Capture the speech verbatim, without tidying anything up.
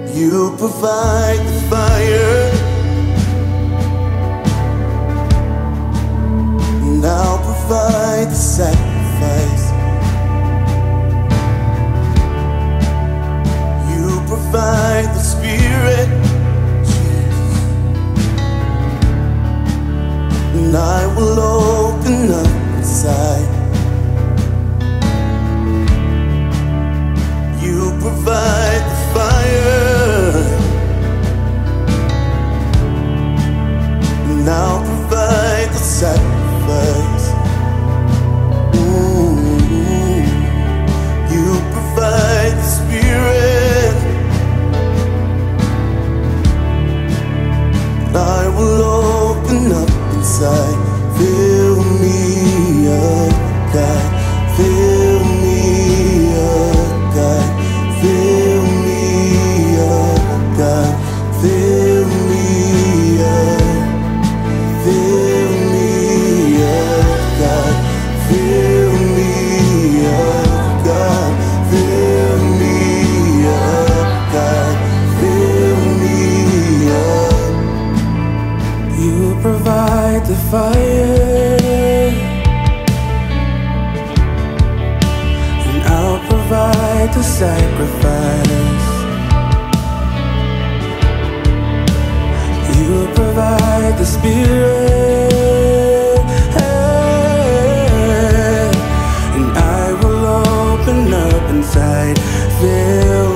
You provide the fire, and I'll provide the sacrifice. You provide the Spirit, Jesus, and I will open up inside. You provide the fire, and I'll provide the sacrifice. Ooh, you provide the Spirit, and I will open up inside. Fill me up, God. Fill me up, God. Fill me up, God. Fill me up. Fill me up, God. Fill me up, God. Fill me up, God. Fill me up. You provide the fire, and I'll provide the sacrifice. You provide the Spirit, and I will open up inside. Fill